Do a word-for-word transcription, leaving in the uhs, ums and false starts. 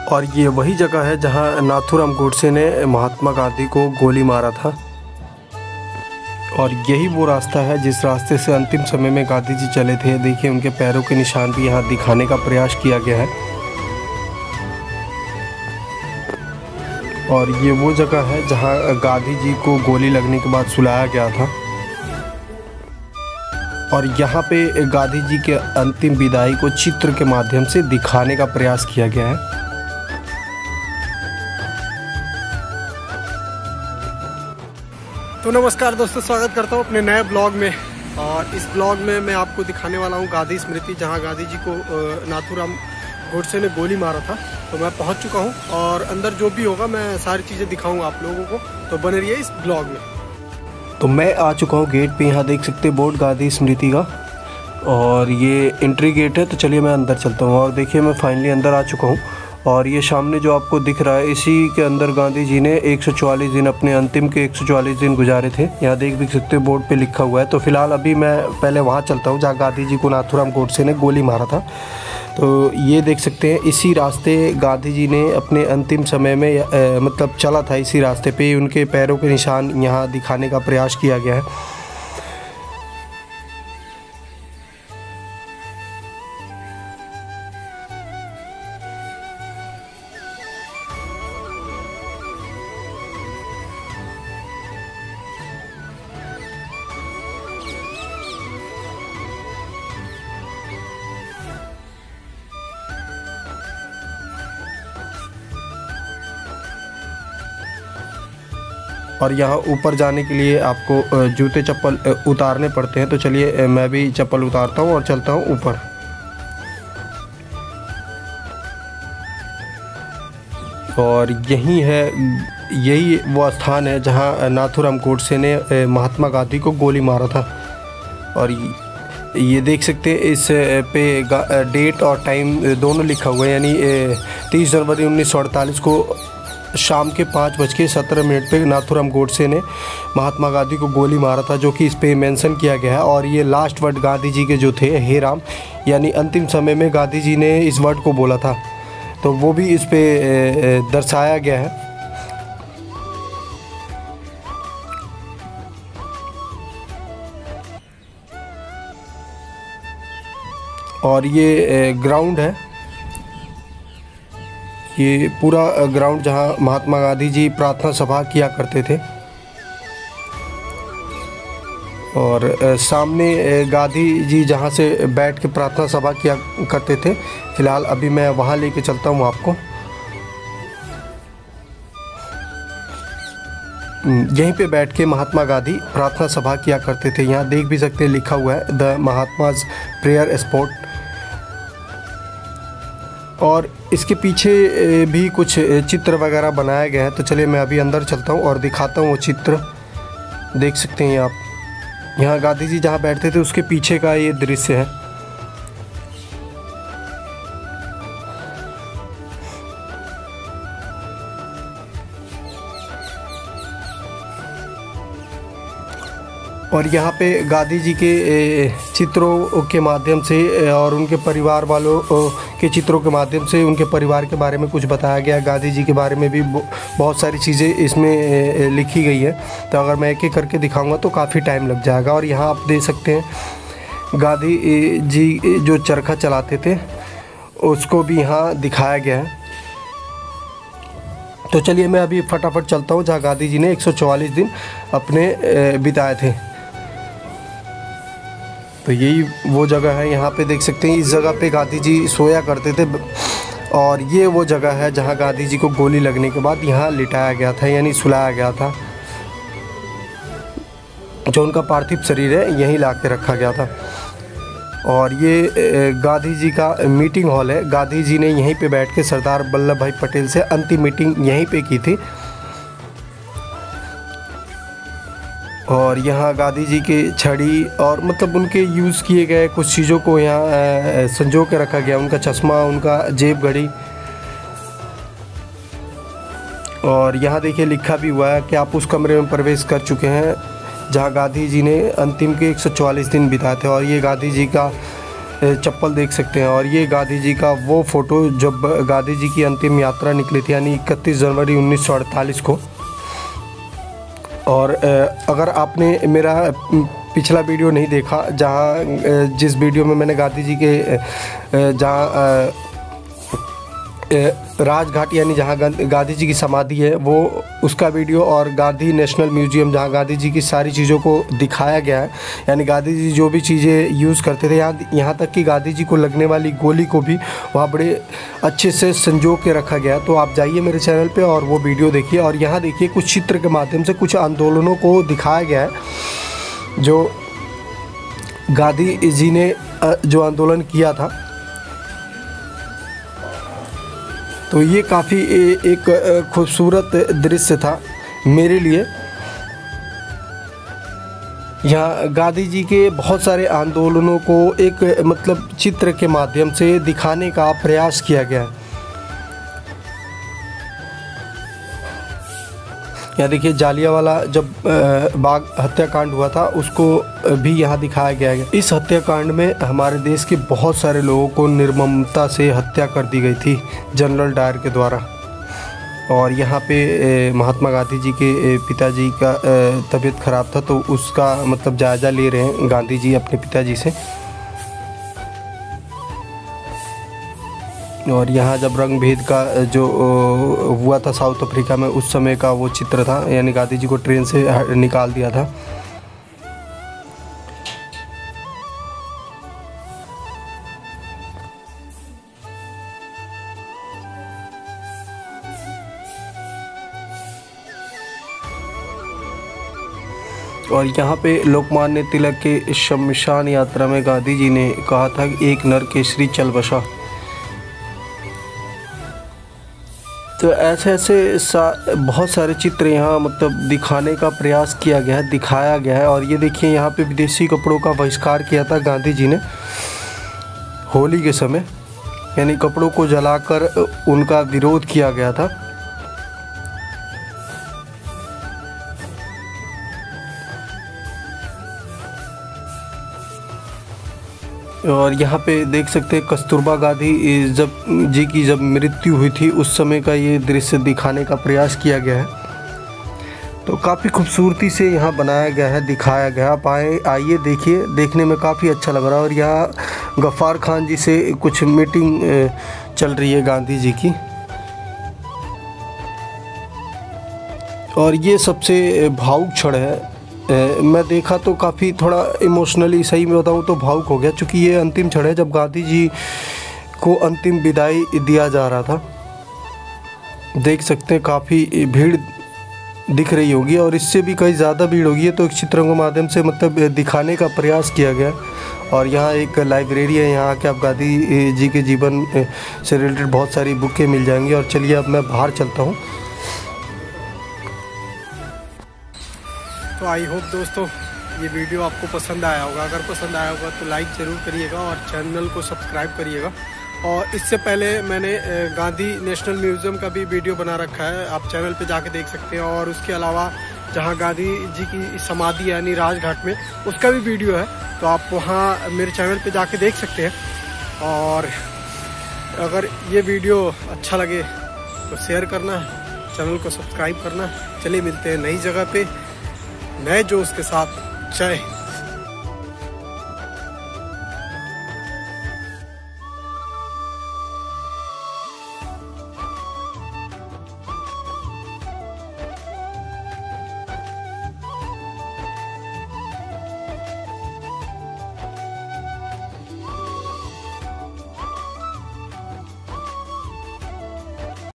और ये वही जगह है जहां नाथूराम गोडसे ने महात्मा गांधी को गोली मारा था। और यही वो रास्ता है जिस रास्ते से अंतिम समय में गांधी जी चले थे। देखिए उनके पैरों के निशान भी यहाँ दिखाने का प्रयास किया गया है। और ये वो जगह है जहाँ गांधी जी को गोली लगने के बाद सुलाया गया था। और यहाँ पे गांधी जी के अंतिम विदाई को चित्र के माध्यम से दिखाने का प्रयास किया गया है। तो नमस्कार दोस्तों, स्वागत करता हूँ अपने नए ब्लॉग में। और इस ब्लॉग में मैं आपको दिखाने वाला हूँ गांधी स्मृति, जहाँ गांधी जी को नाथूराम गोडसे ने गोली मारा था। तो मैं पहुँच चुका हूँ और अंदर जो भी होगा मैं सारी चीज़ें दिखाऊंगा आप लोगों को, तो बने रहिए इस ब्लॉग में। तो मैं आ चुका हूँ गेट पे। यहाँ देख सकते हैं बोर्ड गांधी स्मृति का, और ये एंट्री गेट है। तो चलिए मैं अंदर चलता हूँ। और देखिए मैं फाइनली अंदर आ चुका हूँ। और ये सामने जो आपको दिख रहा है, इसी के अंदर गांधी जी ने एक सौ चौवालीस दिन, अपने अंतिम के एक सौ चौवालीस दिन गुजारे थे। यहाँ देख भी सकते हैं बोर्ड पे लिखा हुआ है। तो फिलहाल अभी मैं पहले वहाँ चलता हूँ जहाँ गांधी जी को नाथूराम गोडसे ने गोली मारा था। तो ये देख सकते हैं इसी रास्ते गांधी जी ने अपने अंतिम समय में आ, मतलब चला था। इसी रास्ते पे उनके पैरों के निशान यहाँ दिखाने का प्रयास किया गया है। और यहाँ ऊपर जाने के लिए आपको जूते चप्पल उतारने पड़ते हैं। तो चलिए मैं भी चप्पल उतारता हूँ और चलता हूँ ऊपर। और यही है, यही वो स्थान है जहाँ नाथूराम गोडसे ने महात्मा गांधी को गोली मारा था। और ये देख सकते हैं इस पे डेट और टाइम दोनों लिखा हुआ है, यानी तीस जनवरी उन्नीस सौ अड़तालीस को शाम के पाँच बज के सत्रह मिनट पर नाथूराम गोडसे ने महात्मा गांधी को गोली मारा था, जो कि इस पे मेंशन किया गया है। और ये लास्ट वर्ड गांधी जी के जो थे, हे राम, यानी अंतिम समय में गांधी जी ने इस वर्ड को बोला था, तो वो भी इस पे दर्शाया गया है। और ये ग्राउंड है, ये पूरा ग्राउंड जहां महात्मा गांधी जी प्रार्थना सभा किया करते थे। और सामने गांधी जी जहां से बैठ के प्रार्थना सभा किया करते थे, फिलहाल अभी मैं वहां लेके चलता हूं आपको। यहीं पे बैठ के महात्मा गांधी प्रार्थना सभा किया करते थे। यहाँ देख भी सकते हैं लिखा हुआ है द महात्माज प्रेयर स्पॉट। और इसके पीछे भी कुछ चित्र वगैरह बनाया गया है। तो चलिए मैं अभी अंदर चलता हूँ और दिखाता हूँ वो चित्र। देख सकते हैं आप, यहाँ गांधी जी जहाँ बैठते थे उसके पीछे का ये दृश्य है। और यहाँ पे गांधी जी के चित्रों के माध्यम से और उनके परिवार वालों के चित्रों के माध्यम से उनके परिवार के बारे में कुछ बताया गया। गांधी जी के बारे में भी बहुत सारी चीज़ें इसमें लिखी गई है। तो अगर मैं एक एक करके दिखाऊंगा तो काफ़ी टाइम लग जाएगा। और यहाँ आप देख सकते हैं गांधी जी जो चरखा चलाते थे उसको भी यहाँ दिखाया गया है। तो चलिए मैं अभी फटाफट चलता हूँ जहाँ गांधी जी ने एक सौ चौवालीस दिन अपने बिताए थे। तो यही वो जगह है, यहाँ पे देख सकते हैं इस जगह पे गांधी जी सोया करते थे। और ये वो जगह है जहाँ गांधी जी को गोली लगने के बाद यहाँ लिटाया गया था, यानी सुलाया गया था। जो उनका पार्थिव शरीर है यहीं ला के रखा गया था। और ये गांधी जी का मीटिंग हॉल है। गांधी जी ने यहीं पे बैठ के सरदार वल्लभ भाई पटेल से अंतिम मीटिंग यहीं पे की थी। और यहाँ गांधी जी के छड़ी और मतलब उनके यूज़ किए गए कुछ चीज़ों को यहाँ संजो के रखा गया। उनका चश्मा, उनका जेब घड़ी। और यहाँ देखिए लिखा भी हुआ है कि आप उस कमरे में प्रवेश कर चुके हैं जहाँ गांधी जी ने अंतिम के एक सौ चौवालीस दिन बिताए थे। और ये गांधी जी का चप्पल देख सकते हैं। और ये गांधी जी का वो फ़ोटो जब गांधी जी की अंतिम यात्रा निकली थी, यानी इकतीस जनवरी उन्नीस सौ अड़तालीस को। और अगर आपने मेरा पिछला वीडियो नहीं देखा, जहाँ जिस वीडियो में मैंने गांधी जी के जहाँ राजघाट यानी जहाँ गांधी जी की समाधि है वो उसका वीडियो, और गांधी नेशनल म्यूजियम जहाँ गांधी जी की सारी चीज़ों को दिखाया गया है, यानी गांधी जी जो भी चीज़ें यूज़ करते थे, यहाँ यहाँ तक कि गांधी जी को लगने वाली गोली को भी वहाँ बड़े अच्छे से संजो के रखा गया है। तो आप जाइए मेरे चैनल पे और वो वीडियो देखिए। और यहाँ देखिए कुछ चित्र के माध्यम से कुछ आंदोलनों को दिखाया गया है जो गांधी जी ने जो आंदोलन किया था। तो ये काफ़ी एक खूबसूरत दृश्य था मेरे लिए। यहाँ गांधी जी के बहुत सारे आंदोलनों को एक मतलब चित्र के माध्यम से दिखाने का प्रयास किया गया है। यहाँ देखिए जालियांवाला जब बाग हत्याकांड हुआ था उसको भी यहाँ दिखाया गया है। इस हत्याकांड में हमारे देश के बहुत सारे लोगों को निर्ममता से हत्या कर दी गई थी जनरल डायर के द्वारा। और यहाँ पे महात्मा गांधी जी के पिताजी का तबीयत ख़राब था, तो उसका मतलब जायज़ा ले रहे हैं गांधी जी अपने पिताजी से। और यहाँ जब रंग भेद का जो हुआ था साउथ अफ्रीका में, उस समय का वो चित्र था, यानी गांधी जी को ट्रेन से निकाल दिया था। और यहाँ पे लोकमान्य तिलक के शमशान यात्रा में गांधी जी ने कहा था कि एक नर केसरी चल बसा। तो ऐसे ऐसे सा, बहुत सारे चित्र यहाँ मतलब दिखाने का प्रयास किया गया है, दिखाया गया है। और ये देखिए यहाँ पे विदेशी कपड़ों का बहिष्कार किया था गांधी जी ने होली के समय, यानी कपड़ों को जलाकर उनका विरोध किया गया था। और यहाँ पे देख सकते हैं कस्तूरबा गांधी जब जी की जब मृत्यु हुई थी उस समय का ये दृश्य दिखाने का प्रयास किया गया है। तो काफ़ी खूबसूरती से यहाँ बनाया गया है, दिखाया गया। आप आए आइए देखिए, देखने में काफ़ी अच्छा लग रहा है। और यहाँ गफ्फार खान जी से कुछ मीटिंग चल रही है गांधी जी की। और ये सबसे भावुक क्षण है। ए, मैं देखा तो काफ़ी थोड़ा इमोशनली, सही में बताऊँ तो भावुक हो गया, क्योंकि ये अंतिम क्षण है जब गांधी जी को अंतिम विदाई दिया जा रहा था। देख सकते हैं काफ़ी भीड़ दिख रही होगी और इससे भी कहीं ज़्यादा भीड़ होगी है। तो एक चित्रों के माध्यम से मतलब दिखाने का प्रयास किया गया। और यहाँ एक लाइब्रेरी है, यहाँ आके आप गांधी जी के जीवन से रिलेटेड बहुत सारी बुकें मिल जाएंगी। और चलिए अब मैं बाहर चलता हूँ। तो आई होप दोस्तों ये वीडियो आपको पसंद आया होगा। अगर पसंद आया होगा तो लाइक ज़रूर करिएगा और चैनल को सब्सक्राइब करिएगा। और इससे पहले मैंने गांधी नेशनल म्यूज़ियम का भी वीडियो बना रखा है, आप चैनल पे जाके देख सकते हैं। और उसके अलावा जहां गांधी जी की समाधि यानी राजघाट में, उसका भी वीडियो है, तो आप वहां मेरे चैनल पे जाके देख सकते हैं। और अगर ये वीडियो अच्छा लगे तो शेयर करना, चैनल को सब्सक्राइब करना। चलिए मिलते हैं नई जगह पे नए जोश के साथ। जय हिंद।